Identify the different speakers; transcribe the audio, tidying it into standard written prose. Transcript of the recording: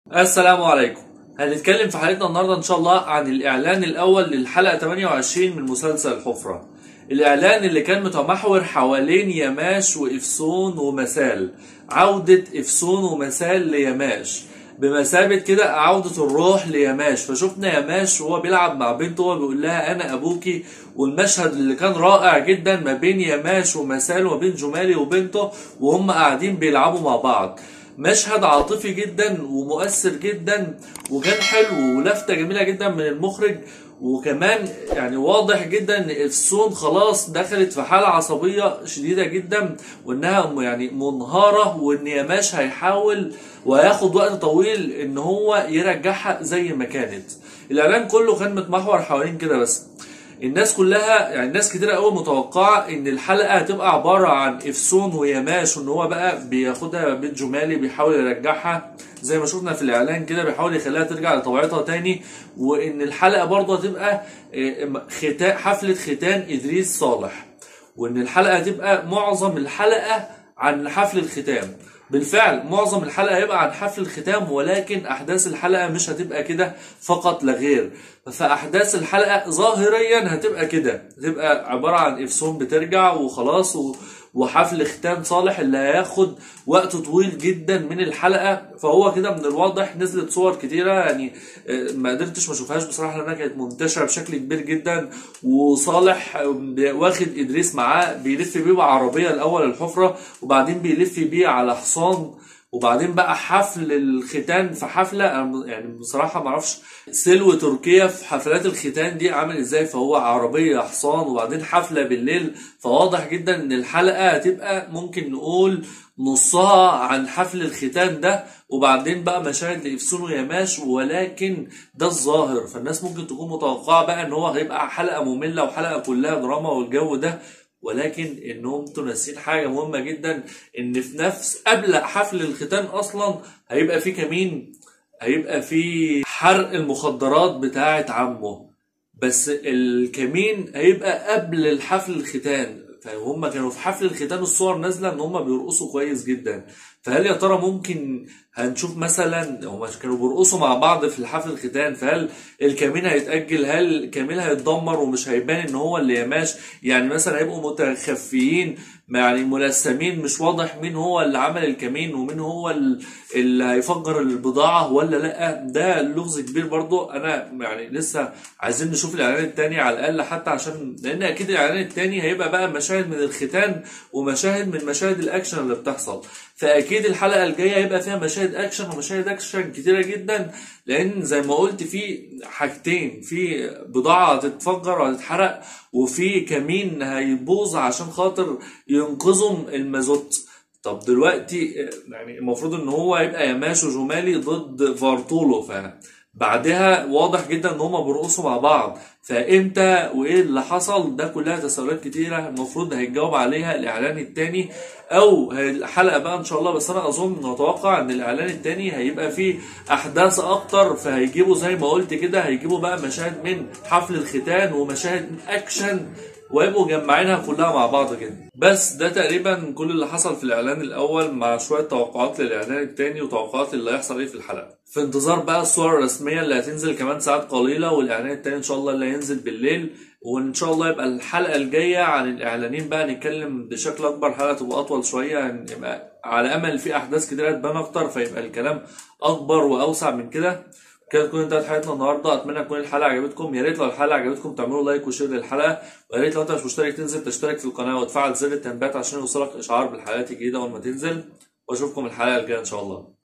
Speaker 1: السلام عليكم. هنتكلم في حلقتنا النهارده ان شاء الله عن الاعلان الاول للحلقه 28 من مسلسل الحفره. الاعلان اللي كان متمحور حوالين يماش وافسون ومسال، عوده افسون ومسال ليماش بمثابه كده عوده الروح ليماش. فشفنا يماش وهو بيلعب مع بنته وهو بيقول لها انا ابوكي، والمشهد اللي كان رائع جدا ما بين يماش ومسال وما بين جمالي وبنته وهم قاعدين بيلعبوا مع بعض. مشهد عاطفي جدا ومؤثر جدا وكان حلو ولفتة جميلة جدا من المخرج. وكمان يعني واضح جدا ان افسون خلاص دخلت في حالة عصبية شديدة جدا وانها يعني منهارة، وان ياماش هيحاول وهياخد وقت طويل ان هو يرجعها زي ما كانت. الاعلان كله كان متمحور حوالين كده بس. الناس كلها يعني ناس كتير قوي متوقعه ان الحلقه هتبقى عباره عن افسون وياماش، وان هو بقى بياخدها بيت جمالي بيحاول يرجعها زي ما شفنا في الاعلان كده، بيحاول يخليها ترجع لطبيعتها تاني. وان الحلقه برضه هتبقى حفله ختان ادريس صالح، وان الحلقه هتبقى معظم الحلقه عن حفل الختام. بالفعل معظم الحلقة هيبقى عن حفل الختام، ولكن أحداث الحلقة مش هتبقى كده فقط لا غير. فأحداث الحلقة ظاهريا هتبقى كده، هتبقى عبارة عن إفسون بترجع وخلاص وحفل ختام صالح اللي هياخد وقت طويل جدا من الحلقة. فهو كده من الواضح نزلت صور كتيرة يعني ما قدرتش ما اشوفهاش بصراحة لأنها كانت منتشرة بشكل كبير جدا. وصالح واخد إدريس معاه بيلف بيه بعربية الأول الحفرة، وبعدين بيلف بيه على حصان، وبعدين بقى حفل الختان في حفله. يعني بصراحه ما اعرفش سلو تركيا في حفلات الختان دي عامل ازاي. فهو عربيه حصان وبعدين حفله بالليل. فواضح جدا ان الحلقه هتبقى ممكن نقول نصها عن حفل الختان ده، وبعدين بقى مشاهد لإفسون وياماش، ولكن ده الظاهر. فالناس ممكن تكون متوقعه بقى ان هو هيبقى حلقه ممله وحلقه كلها دراما والجو ده. ولكن انهم انتوا ناسين حاجه مهمه جدا، ان في نفس قبل حفل الختان اصلا هيبقى في كمين، هيبقى في حرق المخدرات بتاعه عمه. بس الكمين هيبقى قبل الحفل الختان. فهم كانوا في حفل الختان الصور نازله ان هم بيرقصوا كويس جدا. فهل يا ترى ممكن هنشوف مثلا هم كانوا بيرقصوا مع بعض في الحفل الختان؟ فهل الكمين هيتأجل؟ هل الكمين هيتدمر ومش هيبان ان هو اللي يماش؟ يعني مثلا هيبقوا متخفيين يعني ملثمين، مش واضح مين هو اللي عمل الكمين ومين هو اللي هيفجر البضاعة ولا لا. ده لغز كبير برضو. انا يعني لسه عايزين نشوف الاعلان التاني على الاقل، حتى عشان لان اكيد الاعلان التاني هيبقى بقى مشاهد من الختان ومشاهد من مشاهد الاكشن اللي بتحصل. فاكيد الحلقة الجاية هيبقى فيها مشاهد اكشن ومشاهد اكشن كتيرة جدا، لان زي ما قلت في حاجتين: في بضاعة هتتفجر وهتتحرق، وفي كمين هيبوظ عشان خاطر ينقذهم المازوت. طب دلوقتي يعني المفروض ان هو يبقى ياماش وجومالي ضد فارتولو، بعدها واضح جدا ان هما بيرقصوا مع بعض. فامتى وايه اللي حصل؟ ده كلها تساؤلات كتيره المفروض هيتجاوب عليها الاعلان التاني او الحلقه بقى ان شاء الله. بس انا اظن اتوقع ان الاعلان التاني هيبقى فيه احداث اكتر، فهيجيبوا زي ما قلت كده هيجيبوا بقى مشاهد من حفل الختان ومشاهد من اكشن ويبقوا مجمعينها كلها مع بعض كده. بس ده تقريبا كل اللي حصل في الاعلان الاول، مع شويه توقعات للاعلان التاني وتوقعات اللي هيحصل ايه في الحلقه. في انتظار بقى الصور الرسميه اللي هتنزل كمان ساعات قليله، والاعلان التاني ان شاء الله اللي هينزل بالليل. وان شاء الله يبقى الحلقه الجايه عن الاعلانين بقى نتكلم بشكل اكبر، حلقه تبقى اطول شويه يعني، يبقى على امل في احداث كتيره تبان اكتر، فيبقى الكلام اكبر واوسع من كده. كده تكون انتهت حلقتنا النهارده. اتمنى تكون الحلقه عجبتكم. يا ريت لو الحلقه عجبتكم تعملوا لايك وشير للحلقه، ويا ريت لو انت مش مشترك تنزل تشترك في القناه وتفعل زر التنبيهات عشان يوصلك اشعار بالحلقات الجديده اول ما تنزل. واشوفكم الحلقه الجايه ان شاء الله.